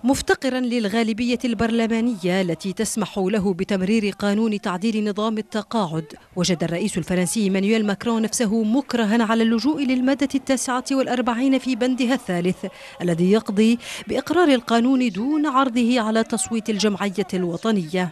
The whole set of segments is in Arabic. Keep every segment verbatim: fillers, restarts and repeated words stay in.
مفتقرا للغالبية البرلمانية التي تسمح له بتمرير قانون تعديل نظام التقاعد، وجد الرئيس الفرنسي إيمانويل ماكرون نفسه مكرها على اللجوء للمادة التاسعة والأربعين في بندها الثالث الذي يقضي بإقرار القانون دون عرضه على تصويت الجمعية الوطنية.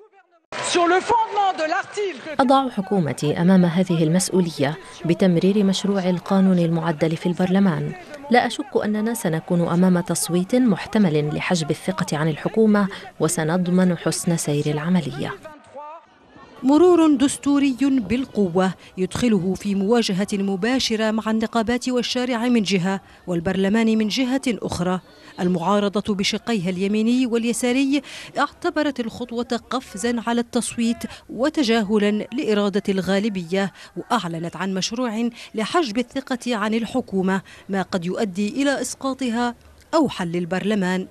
أضع حكومتي أمام هذه المسؤولية بتمرير مشروع القانون المعدل في البرلمان. لا أشك أننا سنكون أمام تصويت محتمل لحجب الثقة عن الحكومة، وسنضمن حسن سير العملية. مرور دستوري بالقوة يدخله في مواجهة مباشرة مع النقابات والشارع من جهة والبرلمان من جهة أخرى. المعارضة بشقيها اليميني واليساري اعتبرت الخطوة قفزا على التصويت وتجاهلا لإرادة الغالبية، وأعلنت عن مشروع لحجب الثقة عن الحكومة ما قد يؤدي إلى إسقاطها أو حل البرلمان.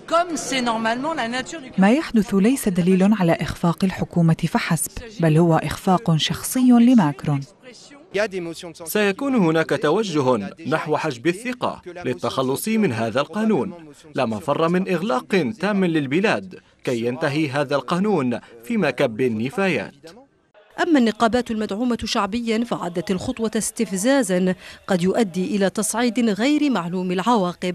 ما يحدث ليس دليل على إخفاق الحكومة فحسب، بل هو إخفاق شخصي لماكرون. سيكون هناك توجه نحو حجب الثقة للتخلص من هذا القانون. لا مفر من إغلاق تام للبلاد كي ينتهي هذا القانون في مكب النفايات. أما النقابات المدعومة شعبيا فعدت الخطوة استفزازا قد يؤدي إلى تصعيد غير معلوم العواقب.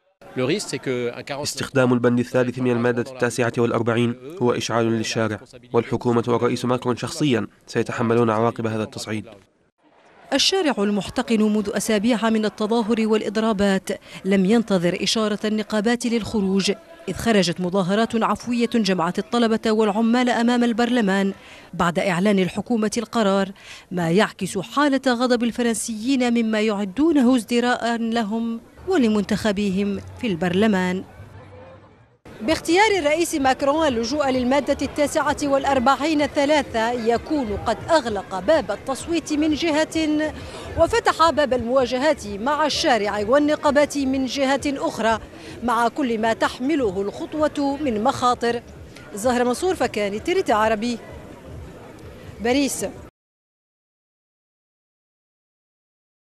استخدام البند الثالث من المادة التاسعة والأربعين هو إشعال للشارع، والحكومة والرئيس ماكرون شخصيا سيتحملون عواقب هذا التصعيد. الشارع المحتقن منذ أسابيع من التظاهر والإضرابات لم ينتظر إشارة النقابات للخروج، إذ خرجت مظاهرات عفوية جمعت الطلبة والعمال أمام البرلمان بعد إعلان الحكومة القرار، ما يعكس حالة غضب الفرنسيين مما يعدونه ازدراء لهم ولمنتخبيهم في البرلمان. باختيار الرئيس ماكرون اللجوء للمادة التاسعة والأربعين ثلاثة يكون قد أغلق باب التصويت من جهة وفتح باب المواجهات مع الشارع والنقابات من جهة أخرى، مع كل ما تحمله الخطوة من مخاطر. زهرة منصور، فكان تريت عربي، باريس.